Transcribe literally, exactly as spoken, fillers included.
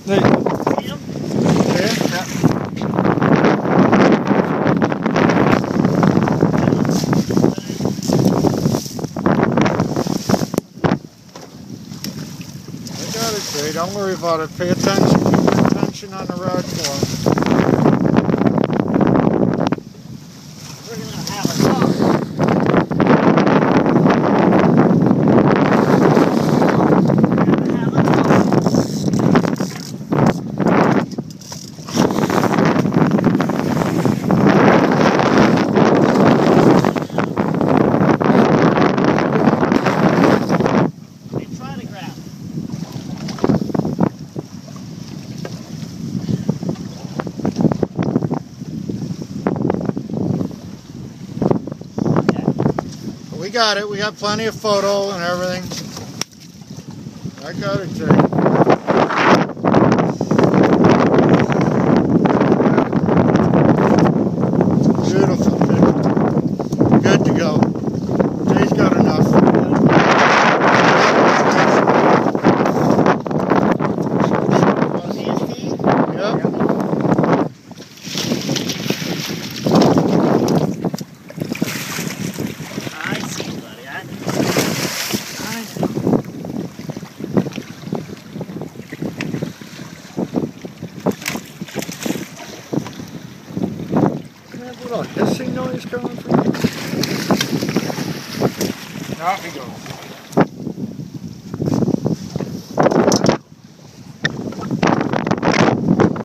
There you go. See him? There? Yeah. I got it, Jay. Don't worry about it. Pay attention. Keep your attention on the rod form. We're going to have a talk. We got it. We got plenty of photo and everything. I got it, Jay. Beautiful. Good to go. Jay's got enough. See his feet? Yep. I see, buddy. I, I see. Isn't that a little hissing noise coming from you? Off he goes.